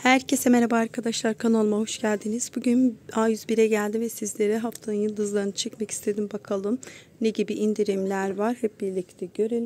Herkese merhaba arkadaşlar, kanalıma hoş geldiniz. Bugün A101'e geldim ve sizlere haftanın yıldızlarını çekmek istedim. Bakalım ne gibi indirimler var, hep birlikte görelim.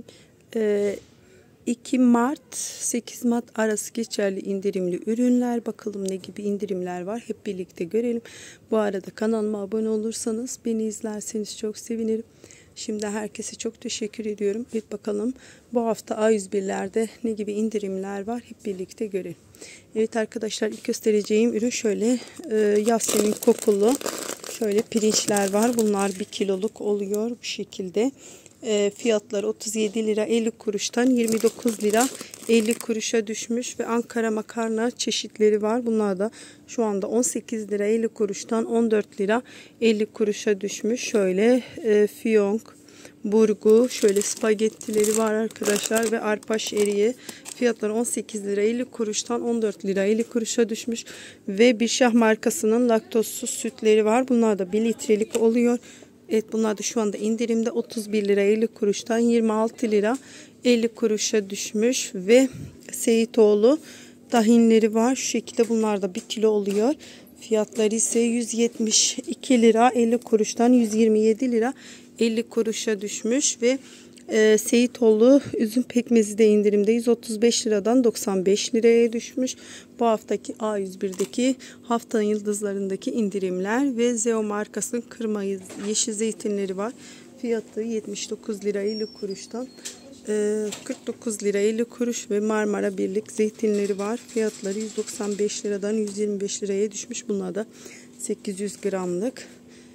2 Mart 8 Mart arası geçerli indirimli ürünler, bakalım ne gibi indirimler var, hep birlikte görelim. Bu arada kanalıma abone olursanız, beni izlerseniz çok sevinirim. Şimdi herkese çok teşekkür ediyorum. Evet, bakalım bu hafta A101'lerde ne gibi indirimler var, hep birlikte görelim. Evet arkadaşlar, ilk göstereceğim ürün şöyle Yasemin kokulu şöyle pirinçler var. Bunlar 1 kiloluk oluyor bu şekilde. Fiyatları 37 lira 50 kuruştan 29 lira 50 kuruşa düşmüş ve Ankara makarna çeşitleri var. Bunlar da şu anda 18 lira 50 kuruştan 14 lira 50 kuruşa düşmüş. Şöyle fiyonk, burgu, şöyle spagettileri var arkadaşlar ve arpa şeriye. Fiyatları 18 lira 50 kuruştan 14 lira 50 kuruşa düşmüş ve Birşah markasının laktozsuz sütleri var. Bunlar da 1 litrelik oluyor. Evet, bunlar da şu anda indirimde 31 lira 50 kuruştan 26 lira 50 kuruşa düşmüş ve Seyitoğlu tahinleri var. Şu şekilde bunlar da 1 kilo oluyor. Fiyatları ise 172 lira 50 kuruştan 127 lira 50 kuruşa düşmüş ve Seyitoğlu üzüm pekmezi de indirimde 135 liradan 95 liraya düşmüş. Bu haftaki A101'deki haftanın yıldızlarındaki indirimler ve Zeo markasının kırma yeşil zeytinleri var. Fiyatı 79 lira 50 kuruştan 49 lira 50 kuruş ve Marmara Birlik zeytinleri var. Fiyatları 195 liradan 125 liraya düşmüş. Bunlar da 800 gramlık.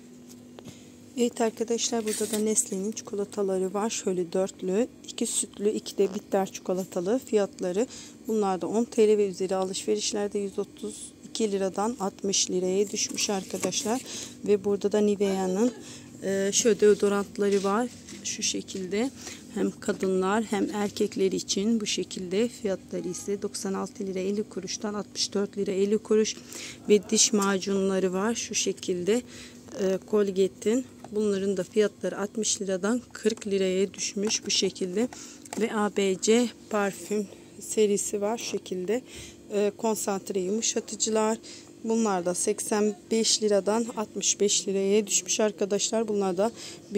Evet arkadaşlar, burada da Nestle'nin çikolataları var. Şöyle dörtlü, 2 sütlü, 2 de bitter çikolatalı. Fiyatları bunlar da 10 TL ve üzeri alışverişlerde 132 liradan 60 liraya düşmüş arkadaşlar. Ve burada da Nivea'nın şöyle deodorantları var. Şu şekilde hem kadınlar hem erkekler için bu şekilde. Fiyatları ise 96 lira 50 kuruştan 64 lira 50 kuruş ve diş macunları var. Şu şekilde Colgate'in. Bunların da fiyatları 60 liradan 40 liraya düşmüş bu şekilde. Ve ABC parfüm serisi var şu şekilde. Konsantre yumuşatıcılar. Bunlar da 85 liradan 65 liraya düşmüş arkadaşlar. Bunlar da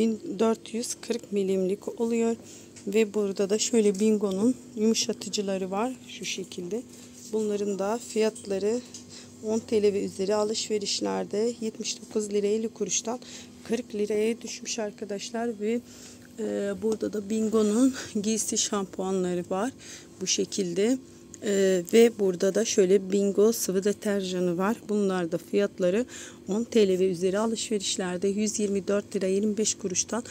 1440 milimlik oluyor. Ve burada da şöyle Bingo'nun yumuşatıcıları var şu şekilde. Bunların da fiyatları 10 TL ve üzeri alışverişlerde 79 lira 50 kuruştan 40 liraya düşmüş arkadaşlar ve burada da Bingo'nun giysi şampuanları var bu şekilde. Ve burada da şöyle Bingo sıvı deterjanı var. Bunlar da fiyatları 10 TL ve üzeri alışverişlerde 124 lira 25 kuruştan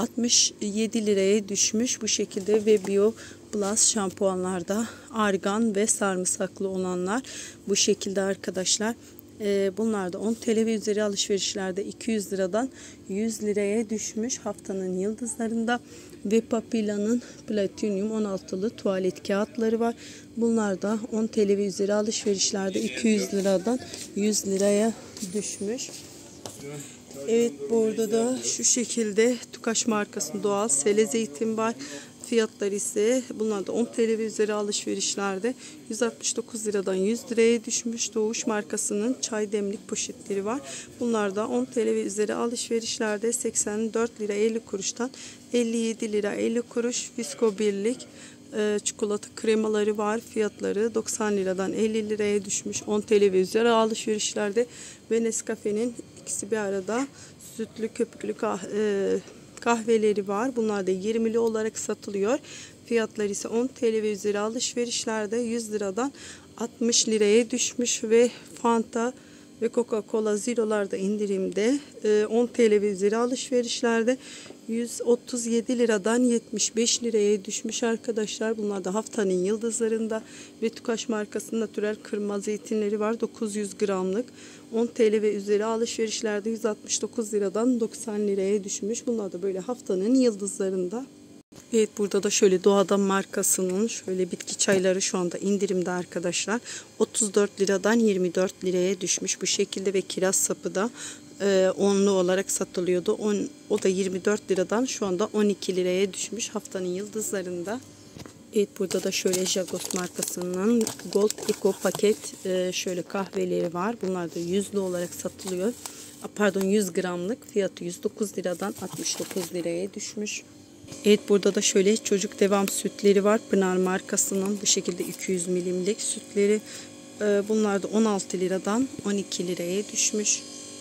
67 liraya düşmüş bu şekilde ve Bio Plus şampuanlarda argan ve sarımsaklı olanlar bu şekilde arkadaşlar. Bunlar da 10 TL ve üzeri alışverişlerde 200 liradan 100 liraya düşmüş haftanın yıldızlarında. Ve Papilla'nın Platinum 16'lı tuvalet kağıtları var. Bunlar da 10 TL ve üzeri alışverişlerde 200 liradan 100 liraya düşmüş. Evet, burada da şu şekilde Tukaş markasının doğal sele zeytin var. Fiyatları ise bunlar da 10 TL ve üzeri alışverişlerde 169 liradan 100 liraya düşmüş. Doğuş markasının çay demlik poşetleri var. Bunlar da 10 TL ve üzeri alışverişlerde 84 lira 50 kuruştan 57 lira 50 kuruş. Visko birlik çikolata kremaları var. Fiyatları 90 liradan 50 liraya düşmüş. 10 TL ve üzeri alışverişlerde ve Nescafe'nin ikisi bir arada sütlü köpüklü kahveleri var. Bunlar da 20'li olarak satılıyor. Fiyatları ise 10 TL ve üzeri alışverişlerde 100 liradan 60 liraya düşmüş ve Fanta ve Coca-Cola Zero'lar da indirimde. 10 TL ve üzeri alışverişlerde 137 liradan 75 liraya düşmüş arkadaşlar. Bunlar da haftanın yıldızlarında ve Tukaş markasının natürel kırma zeytinleri var. 900 gramlık. 10 TL ve üzeri alışverişlerde 169 liradan 90 liraya düşmüş. Bunlar da böyle haftanın yıldızlarında. Evet, burada da şöyle Doğadan markasının şöyle bitki çayları şu anda indirimde arkadaşlar. 34 liradan 24 liraya düşmüş bu şekilde ve kiraz sapı da onlu olarak satılıyordu. O da 24 liradan şu anda 12 liraya düşmüş haftanın yıldızlarında. Evet, burada da şöyle Jagos markasının Gold Eco paket şöyle kahveleri var. Bunlar da yüzlü olarak satılıyor. Pardon, 100 gramlık fiyatı 109 liradan 69 liraya düşmüş. Evet, burada da şöyle çocuk devam sütleri var. Pınar markasının bu şekilde 200 milimlik sütleri. Bunlar da 16 liradan 12 liraya düşmüş.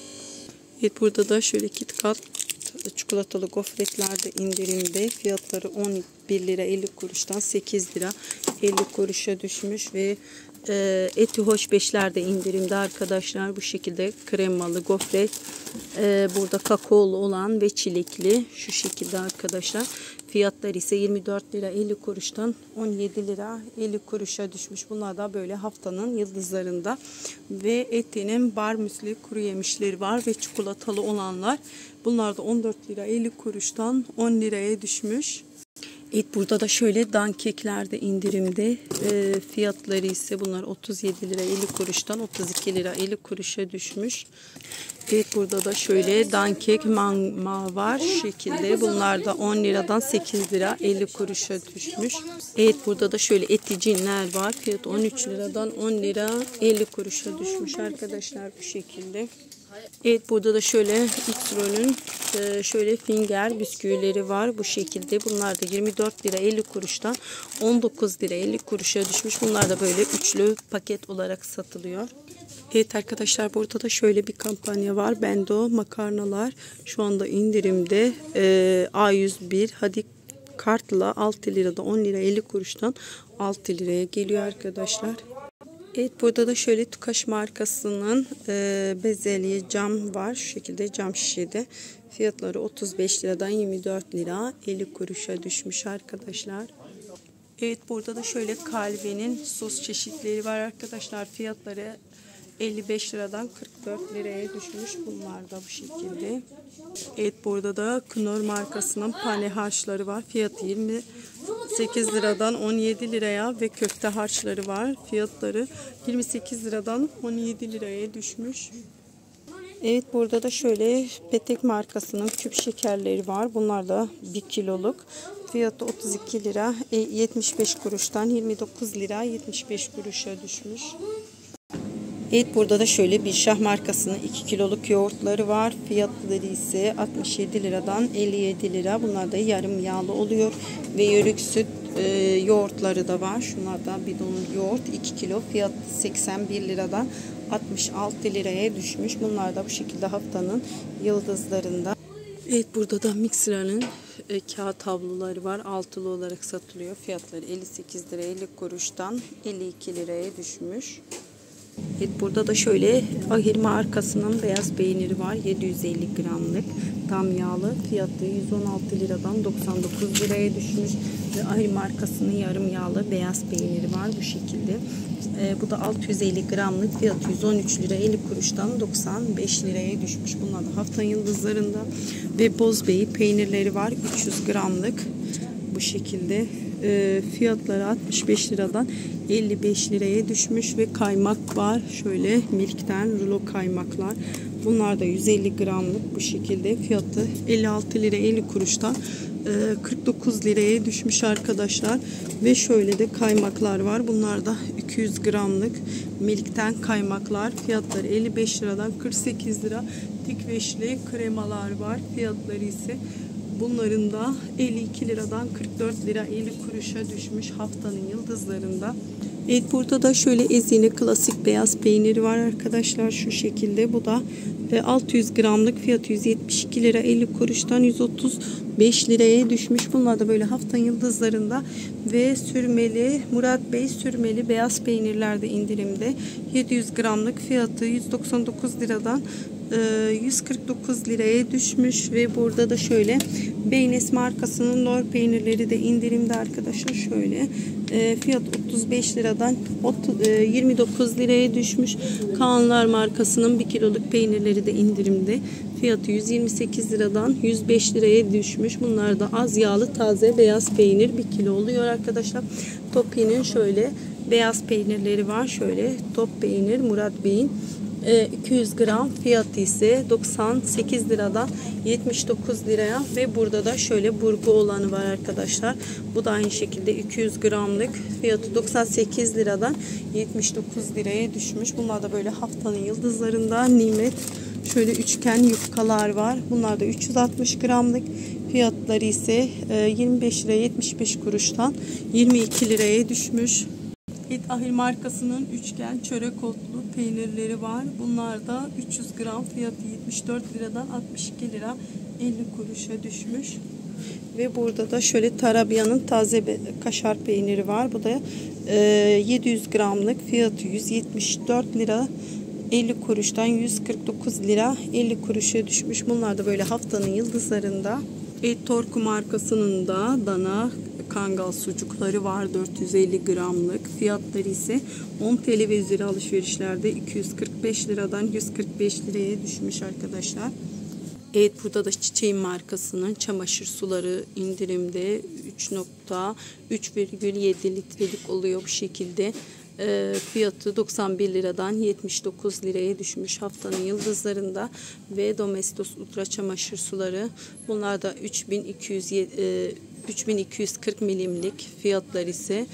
Evet, burada da şöyle KitKat çikolatalı gofretler de indirimde. Fiyatları 11 lira 50 kuruştan 8 lira 50 kuruşa düşmüş ve Eti Hoş Beşler de indirimde arkadaşlar. Bu şekilde kremalı gofret. Burada kakaolu olan ve çilekli şu şekilde arkadaşlar. Fiyatları ise 24 lira 50 kuruştan 17 lira 50 kuruşa düşmüş. Bunlar da böyle haftanın yıldızlarında. Ve Eti'nin bar müsli kuru yemişleri var ve çikolatalı olanlar. Bunlar da 14 lira 50 kuruştan 10 liraya düşmüş. Evet, burada da şöyle dankekler de indirimde. Fiyatları ise bunlar 37 lira 50 kuruştan 32 lira 50 kuruşa düşmüş. Evet, burada da şöyle dankek mangma var şu şekilde. Bunlar da 10 liradan 8 lira 50 kuruşa düşmüş. Evet, burada da şöyle eticinler var. Fiyat 13 liradan 10 lira 50 kuruşa düşmüş arkadaşlar bu şekilde. Evet, burada da şöyle Xro'nun şöyle finger bisküvileri var bu şekilde. Bunlar da 24 lira 50 kuruştan 19 lira 50 kuruşa düşmüş. Bunlar da böyle üçlü paket olarak satılıyor. Evet arkadaşlar, burada da şöyle bir kampanya var. Bendo makarnalar şu anda indirimde. A101 hadi kartla 6 lirada 10 lira 50 kuruştan 6 liraya geliyor arkadaşlar. Evet, burada da şöyle Tukaş markasının bezelye cam var. Şu şekilde cam şişede. Fiyatları 35 liradan 24 lira 50 kuruşa düşmüş arkadaşlar. Evet, burada da şöyle Calve'nin sos çeşitleri var arkadaşlar. Fiyatları 55 liradan 44 liraya düşmüş. Bunlar da bu şekilde. Evet, burada da Knorr markasının pane harçları var. Fiyatı 28 liradan 17 liraya ve köfte harçları var. Fiyatları 28 liradan 17 liraya düşmüş. Evet, burada da şöyle Petek markasının küp şekerleri var. Bunlar da 1 kiloluk. Fiyatı 32 lira 75 kuruştan 29 lira 75 kuruşa düşmüş. Evet, burada da şöyle bir Şah markasının 2 kiloluk yoğurtları var. Fiyatları ise 67 liradan 57 lira. Bunlar da yarım yağlı oluyor. Ve yörük süt yoğurtları da var. Şunlar da bidon yoğurt 2 kilo. Fiyat 81 liradan 66 liraya düşmüş. Bunlar da bu şekilde haftanın yıldızlarında. Evet, burada da Mixra'nın kağıt havluları var. Altılı olarak satılıyor. Fiyatları 58 lira 50 kuruştan 52 liraya düşmüş. Evet, burada da şöyle Ahir markasının beyaz peyniri var. 750 gramlık tam yağlı. Fiyatı 116 liradan 99 liraya düşmüş. Ve Ahir markasının yarım yağlı beyaz peyniri var bu şekilde. Bu da 650 gramlık. Fiyatı 113 lira 50 kuruştan 95 liraya düşmüş. Bunlar da haftanın yıldızlarında. Ve Bozbey peynirleri var. 300 gramlık bu şekilde. Fiyatları 65 liradan 55 liraya düşmüş ve kaymak var. Şöyle Milk'ten rulo kaymaklar. Bunlar da 150 gramlık bu şekilde. Fiyatı 56 lira 50 kuruştan 49 liraya düşmüş arkadaşlar. Ve şöyle de kaymaklar var. Bunlar da 200 gramlık Milk'ten kaymaklar. Fiyatları 55 liradan 48 lira. Dik beşli kremalar var. Fiyatları ise bunların da 52 liradan 44 lira 50 kuruşa düşmüş haftanın yıldızlarında. Evet, burada da şöyle Ezine klasik beyaz peyniri var arkadaşlar şu şekilde. Bu da 600 gramlık, fiyatı 172 lira 50 kuruştan 135 liraya düşmüş. Bunlar da böyle haftanın yıldızlarında. Ve sürmeli Murat Bey sürmeli beyaz peynirler de indirimde. 700 gramlık, fiyatı 199 liradan 149 liraya düşmüş. Ve burada da şöyle Beynes markasının lor peynirleri de indirimde arkadaşlar. Şöyle fiyat 35 liradan 29 liraya düşmüş. Kaanlar markasının 1 kiloluk peynirleri de indirimde. Fiyatı 128 liradan 105 liraya düşmüş. Bunlar da az yağlı taze beyaz peynir 1 kilo oluyor arkadaşlar. Topi'nin şöyle beyaz peynirleri var. Şöyle top peynir Murat Bey'in 200 gram fiyatı ise 98 liradan 79 liraya ve burada da şöyle burgu olanı var arkadaşlar. Bu da aynı şekilde 200 gramlık fiyatı 98 liradan 79 liraya düşmüş. Bunlar da böyle haftanın yıldızlarında nimet. Şöyle üçgen yufkalar var. Bunlar da 360 gramlık. Fiyatları ise 25 lira 75 kuruştan 22 liraya düşmüş. Ahil markasının üçgen çörek otlu peynirleri var. Bunlar da 300 gram fiyatı 74 liradan 62 lira 50 kuruşa düşmüş. Ve burada da şöyle Tarabya'nın taze kaşar peyniri var. Bu da 700 gramlık fiyatı 174 lira 50 kuruştan 149 lira 50 kuruşa düşmüş. Bunlar da böyle haftanın yıldızlarında. Torku markasının da dana kangal sucukları var 450 gramlık. Fiyatları ise 10 TL ve üzeri alışverişlerde 245 liradan 145 liraya düşmüş arkadaşlar. Evet, burada da Çiçeğin markasının çamaşır suları indirimde 3.7 litrelik oluyor bu şekilde. Fiyatı 91 liradan 79 liraya düşmüş haftanın yıldızlarında. Ve Domestos Ultra çamaşır suları, bunlar da 3240 milimlik, fiyatlar ise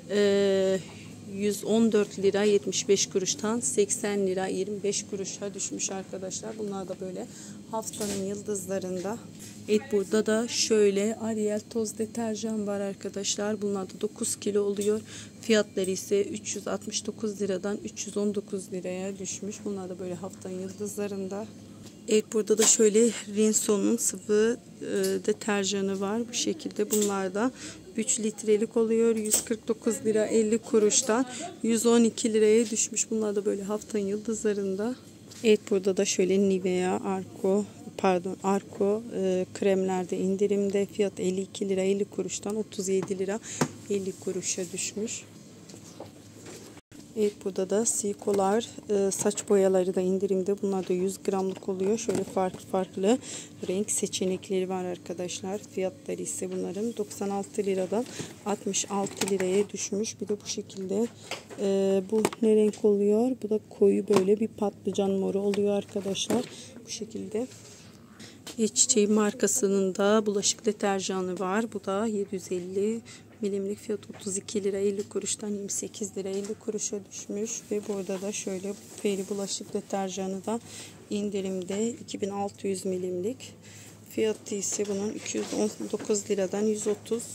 114 lira 75 kuruştan 80 lira 25 kuruşa düşmüş arkadaşlar. Bunlar da böyle haftanın yıldızlarında. Evet, burada da şöyle Ariel toz deterjan var arkadaşlar. Bunlar da 9 kilo oluyor. Fiyatları ise 369 liradan 319 liraya düşmüş. Bunlar da böyle haftanın yıldızlarında. Evet, burada da şöyle Rinso'nun sıvı deterjanı var. Bu şekilde bunlar da 3 litrelik oluyor. 149 lira 50 kuruştan 112 liraya düşmüş. Bunlar da böyle haftanın yıldızlarında. Evet, burada da şöyle Nivea Arko kremlerde indirimde. Fiyat 52 lira 50 kuruştan 37 lira 50 kuruşa düşmüş. Evet, burada da Sikolar saç boyaları da indirimde. Bunlar da 100 gramlık oluyor. Şöyle farklı renk seçenekleri var arkadaşlar. Fiyatları ise bunların 96 liradan 66 liraya düşmüş. Bir de bu şekilde bu ne renk oluyor? Bu da koyu böyle bir patlıcan moru oluyor arkadaşlar. Bu şekilde. Çiçeğin markasının da bulaşık deterjanı var. Bu da 750 milimlik, fiyat 32 lira 50 kuruştan 28 lira 50 kuruşa düşmüş. Ve burada da şöyle Fairy bulaşık deterjanı da indirimde 2600 milimlik. Fiyatı ise bunun 219 liradan 140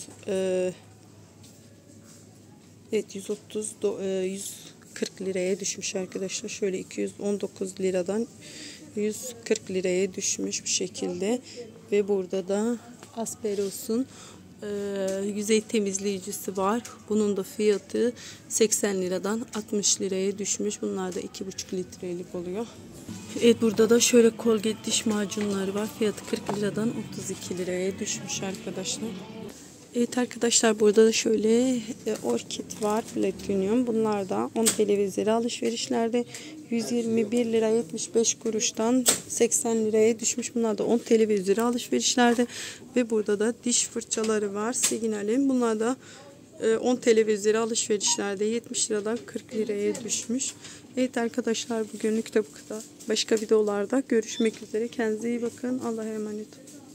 liraya düşmüş arkadaşlar. Şöyle 219 liradan 140 liraya düşmüş bu şekilde. Ve burada da Asperos'un yüzey temizleyicisi var. Bunun da fiyatı 80 liradan 60 liraya düşmüş. Bunlar da 2,5 litrelik oluyor. Evet, burada da şöyle Colgate diş macunları var. Fiyatı 40 liradan 32 liraya düşmüş arkadaşlar. Evet arkadaşlar, burada da şöyle Orchid var, Platinum. Bunlar da 10 televizyon alışverişlerde 121 lira 75 kuruştan 80 liraya düşmüş. Bunlar da 10 televizyon alışverişlerde. Ve burada da diş fırçaları var, Signal'in. Bunlar da 10 televizyon alışverişlerde 70 liradan 40 liraya düşmüş. Evet arkadaşlar, bugünlük de bu kadar. Başka videolarda görüşmek üzere. Kendinize iyi bakın. Allah'a emanet olun.